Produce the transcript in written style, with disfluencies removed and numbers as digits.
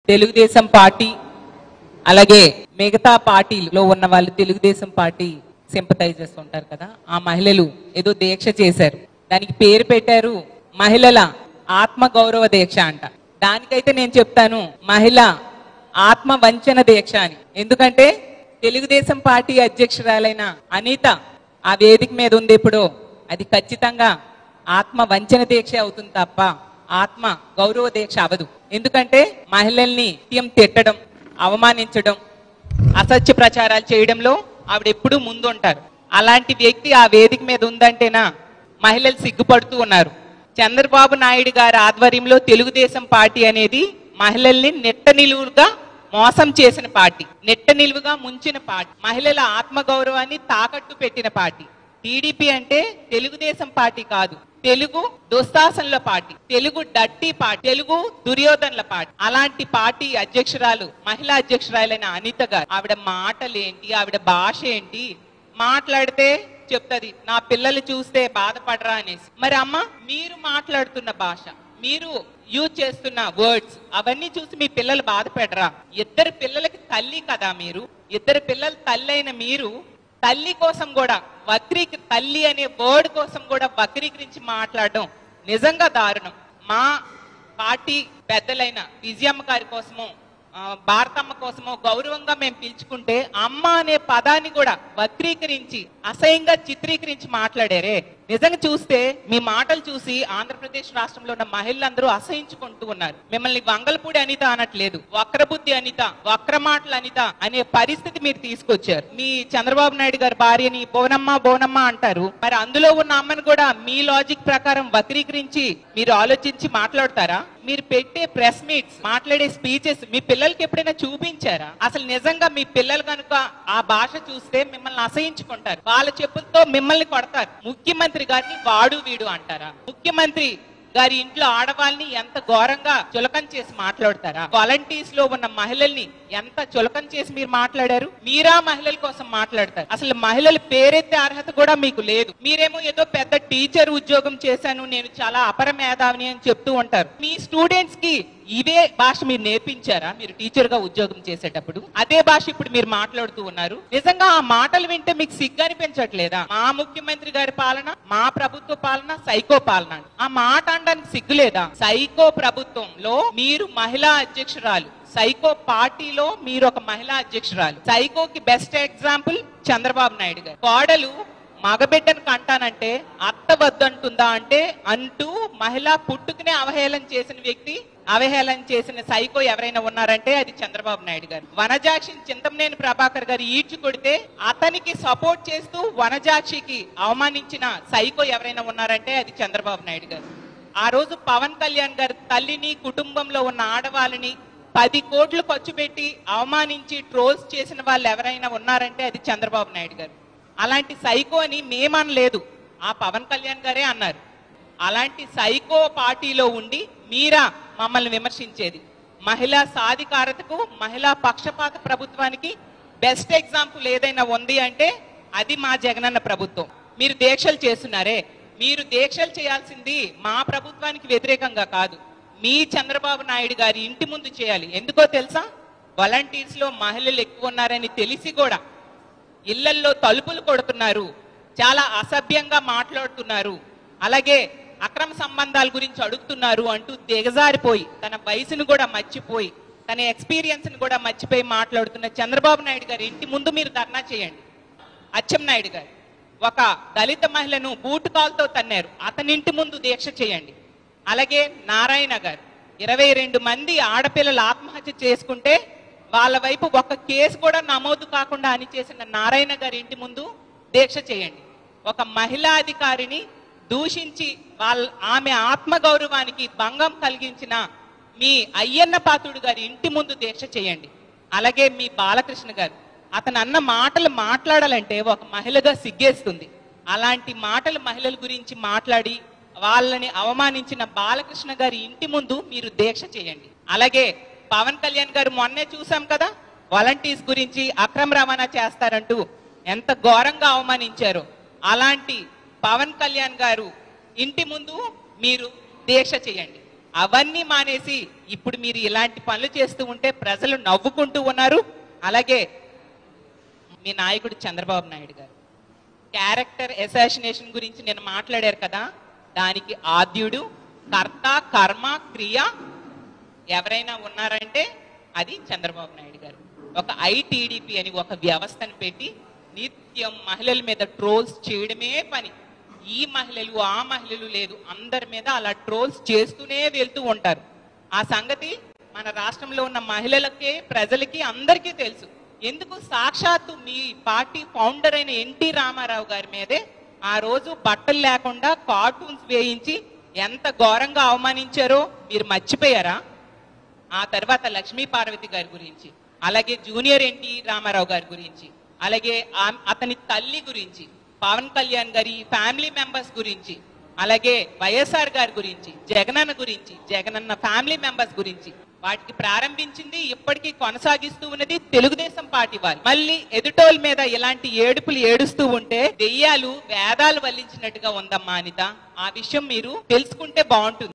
Telugu Desam party అలాగే మిగతా పార్టీలో ఉన్న వాళ్ళు తెలుగుదేశం పార్టీ సింపథైజర్స్ ఉంటారు కదా, ఆ మహిళలు ఏదో దీక్ష చేశారు. దానికి పేరు పెట్టారు మహిళల ఆత్మ గౌరవ దీక్ష అంట. దానికైతే నేను చెప్తాను మహిళ ఆత్మ వంచన దీక్ష అని. ఎందుకంటే తెలుగుదేశం పార్టీ అధ్యక్షురాలైన అనిత ఆ వేదిక మీద ఉంది ఇప్పుడు, అది ఖచ్చితంగా ఆత్మ వంచన దీక్ష అవుతుంది తప్ప ఆత్మ గౌరవ దీక్ష అవదు. ఎందుకంటే మహిళల్ని నిత్యం తిట్టడం, అవమానించడం, అసత్య ప్రచారాలు చేయడంలో ఆవిడ ఎప్పుడూ ముందుంటారు. అలాంటి వ్యక్తి ఆ వేదిక మీద ఉందంటేనా మహిళలు సిగ్గుపడుతూ ఉన్నారు. చంద్రబాబు నాయుడు గారి ఆధ్వర్యంలో తెలుగుదేశం పార్టీ అనేది మహిళల్ని నిట్ట నిలువుగా మోసం చేసిన పార్టీ, నిట్ట నిలువుగా ముంచిన పార్టీ, మహిళల ఆత్మగౌరవాన్ని తాకట్టు పెట్టిన పార్టీ. టీడీపీ అంటే తెలుగుదేశం పార్టీ కాదు, తెలుగు దుస్తాసనుల పార్టీ, తెలుగు డట్టి పార్టీ, తెలుగు దుర్యోధనుల పార్టీ. అలాంటి పార్టీ అధ్యక్షురాలు, మహిళా అధ్యక్షురాలైన అనిత గారు, ఆవిడ మాటలేంటి, ఆవిడ భాష ఏంటి, మాట్లాడితే చెప్తది నా పిల్లలు చూస్తే బాధపడరా అనేసి. మరి అమ్మ, మీరు మాట్లాడుతున్న భాష, మీరు యూజ్ చేస్తున్న వర్డ్స్ అవన్నీ చూసి మీ పిల్లలు బాధపడరా? ఇద్దరు పిల్లలకి తల్లి కదా మీరు, ఇద్దరు పిల్లల తల్లి అయిన మీరు తల్లి కోసం కూడా తల్లి అనే వర్డ్ కోసం కూడా వక్రీకరించి మాట్లాడడం నిజంగా దారుణం. మా పార్టీ పెద్దలైన విజయమ్మ గారి కోసమో భారతమ్మ కోసమో గౌరవంగా మేము పిలుచుకుంటే అమ్మ అనే పదాన్ని కూడా వక్రీకరించి అసహ్యంగా చిత్రీకరించి మాట్లాడారే. నిజంగా చూస్తే మీ మాటలు చూసి ఆంధ్రప్రదేశ్ రాష్ట్రంలో ఉన్న మహిళలందరూ అసహించుకుంటూ ఉన్నారు. మిమ్మల్ని వంగలపూడి అనిత అనట్లేదు, వక్రబుద్ధి అనిత, వక్ర మాటలు అనిత అనే పరిస్థితి మీరు తీసుకొచ్చారు. మీ చంద్రబాబు నాయుడు గారి భార్యని బోనమ్మ అంటారు. మరి అందులో ఉన్న అమ్మని కూడా మీ లాజిక్ ప్రకారం వక్రీకరించి మీరు ఆలోచించి మాట్లాడతారా? మీరు పెట్టే ప్రెస్ మీట్స్, మాట్లాడే స్పీచెస్ మీ పిల్లలకి ఎప్పుడైనా చూపించారా? అసలు నిజంగా మీ పిల్లలు కనుక ఆ భాష చూస్తే మిమ్మల్ని అసహించుకుంటారు, వాళ్ళ చెప్పులతో మిమ్మల్ని కొడతారు. ముఖ్యమంత్రి గారిని వాడు వీడు అంటారా? ముఖ్యమంత్రి గారి ఇంట్లో ఆడవాళ్ళని ఎంత ఘోరంగా చులకం చేసి మాట్లాడతారా? వాలంటీర్స్ లో ఉన్న మహిళల్ని ఎంత చులకం చేసి మీరు మాట్లాడారు? మీరా మహిళల కోసం మాట్లాడతారు? అసలు మహిళల పేరెత్తే అర్హత కూడా మీకు లేదు. మీరేమో ఏదో పెద్ద టీచర్ ఉద్యోగం చేశాను, నేను చాలా అపర మేధావిని అని చెప్తూ ఉంటారు. మీ స్టూడెంట్స్ కి ఇదే భాష మీరు నేర్పించారా? మీరు టీచర్ గా ఉద్యోగం చేసేటప్పుడు అదే భాష ఇప్పుడు మీరు మాట్లాడుతూ ఉన్నారు. నిజంగా ఆ మాటలు వింటే మీకు సిగ్గు అనిపించట్లేదా? మా ముఖ్యమంత్రి గారి పాలన, మా ప్రభుత్వ పాలన సైకో పాలన. ఆ మాట అనడానికి సిగ్గులేదా? సైకో ప్రభుత్వంలో మీరు మహిళా అధ్యక్షురాలు, సైకో పార్టీలో మీరు ఒక మహిళా అధ్యక్షురాలు. సైకోకి బెస్ట్ ఎగ్జాంపుల్ చంద్రబాబు నాయుడు గారు. కోడలు మగబిడ్డను కంటానంటే అత్త వద్దంటుందా అంటే అంటూ మహిళా పుట్టుకునే అవహేళన చేసిన వ్యక్తి, అవహేళన చేసిన సైకో ఎవరైనా ఉన్నారంటే అది చంద్రబాబు నాయుడు గారు. వనజాక్షిని చింతమనేని ప్రభాకర్ గారు ఈడ్చి కొడితే అతనికి సపోర్ట్ చేస్తూ వనజాక్షికి అవమానించిన సైకో ఎవరైనా ఉన్నారంటే అది చంద్రబాబు నాయుడు గారు. ఆ రోజు పవన్ కళ్యాణ్ గారు తల్లిని, కుటుంబంలో ఉన్న ఆడవాళ్ళని 10 కోట్లు ఖర్చు పెట్టి అవమానించి ట్రోల్స్ చేసిన వాళ్ళు ఎవరైనా ఉన్నారంటే అది చంద్రబాబు నాయుడు గారు. అలాంటి సైకో అని మేమనలేదు, ఆ పవన్ కళ్యాణ్ గారే అన్నారు. అలాంటి సైకో పార్టీలో ఉండి మీరా మమ్మల్ని విమర్శించేది? మహిళా సాధికారతకు, మహిళా పక్షపాత ప్రభుత్వానికి బెస్ట్ ఎగ్జాంపుల్ ఏదైనా ఉంది అంటే అది మా జగనన్న ప్రభుత్వం. మీరు దీక్షలు చేస్తున్నారే, మీరు దీక్షలు చేయాల్సింది మా ప్రభుత్వానికి వ్యతిరేకంగా కాదు, మీ చంద్రబాబు నాయుడు గారి ఇంటి ముందు చేయాలి. ఎందుకో తెలుసా? వాలంటీర్స్ లో మహిళలు ఎక్కువ ఉన్నారని తెలిసి కూడా ఇళ్లల్లో తలుపులు కొడుతున్నారు, చాలా అసభ్యంగా మాట్లాడుతున్నారు, అలాగే అక్రమ సంబంధాల గురించి అడుగుతున్నారు అంటూ దిగజారిపోయి తన వయసును కూడా మర్చిపోయి తన ఎక్స్పీరియన్స్ ను కూడా మర్చిపోయి మాట్లాడుతున్న చంద్రబాబు నాయుడు గారి ఇంటి ముందు మీరు ధర్నా చేయండి. అచ్చెన్నాయుడు గారు ఒక దళిత మహిళను బూటుకాలతో తన్నారు, అతని ఇంటి ముందు దీక్ష చేయండి. అలాగే నారాయణ గారు 22 మంది ఆడపిల్లలు ఆత్మహత్య చేసుకుంటే వాళ్ళ వైపు ఒక కేసు కూడా నమోదు కాకుండా అని చేసిన నారాయణ గారి ఇంటి ముందు దీక్ష చేయండి. ఒక మహిళా అధికారిని దూషించి ఆమె ఆత్మగౌరవానికి భంగం కలిగించిన మీ అయ్యన్న పాత్రుడు గారి ఇంటి ముందు దీక్ష చేయండి. అలాగే మీ బాలకృష్ణ గారు, అతను అన్న మాటలు మాట్లాడాలంటే ఒక మహిళగా సిగ్గేస్తుంది. అలాంటి మాటలు మహిళల గురించి మాట్లాడి వాళ్ళని అవమానించిన బాలకృష్ణ గారి ఇంటి ముందు మీరు దీక్ష చేయండి. అలాగే పవన్ కళ్యాణ్ గారు మొన్నే చూసాం కదా, వాలంటీర్స్ గురించి అక్రమ రవాణా చేస్తారంటూ ఎంత ఘోరంగా అవమానించారో. అలాంటి పవన్ కళ్యాణ్ గారు ఇంటి ముందు మీరు దీక్ష చేయండి. అవన్నీ మానేసి ఇప్పుడు మీరు ఇలాంటి పనులు చేస్తూ ఉంటే ప్రజలు నవ్వుకుంటూ ఉన్నారు. అలాగే మీ నాయకుడు చంద్రబాబు నాయుడు గారు క్యారెక్టర్ అసాసినేషన్ గురించి నేను మాట్లాడారు కదా, దానికి ఆద్యుడు, కర్త, కర్మ, క్రియ ఎవరైనా ఉన్నారంటే అది చంద్రబాబు నాయుడు గారు. ఒక ఐటీడీపీ అని ఒక వ్యవస్థను పెట్టి నిత్యం మహిళల మీద ట్రోల్స్ చేయడమే పని. ఈ మహిళలు ఆ మహిళలు లేదు, అందరి మీద అలా ట్రోల్స్ చేస్తూనే వెళ్తూ ఉంటారు. ఆ సంగతి మన రాష్ట్రంలో ఉన్న మహిళలకే, ప్రజలకి, అందరికీ తెలుసు. ఎందుకు? సాక్షాత్తు మీ పార్టీ ఫౌండర్ అయిన ఎన్టీ రామారావు గారి మీదే ఆ రోజు బట్టలు లేకుండా కార్టూన్స్ వేయించి ఎంత ఘోరంగా అవమానించారో మీరు మర్చిపోయారా? ఆ తర్వాత లక్ష్మీ పార్వతి గారి గురించి, అలాగే జూనియర్ ఎన్టీ రామారావు గారి గురించి, అలాగే అతని తల్లి గురించి, పవన్ కళ్యాణ్ గారి ఫ్యామిలీ మెంబర్స్ గురించి, అలాగే వైఎస్ఆర్ గారి గురించి, జగనన్న గురించి, జగనన్న ఫ్యామిలీ మెంబర్స్ గురించి, వాటికి ప్రారంభించింది ఇప్పటికీ కొనసాగిస్తూ ఉన్నది తెలుగుదేశం పార్టీ వారు. మళ్ళీ ఎదుటోళ్ళ మీద ఇలాంటి ఏడుపులు ఏడుస్తూ ఉంటే దెయ్యాలు వేదాలు వల్లించినట్టుగా ఉందమ్మా అనిత. ఆ విషయం మీరు తెలుసుకుంటే బాగుంటుంది.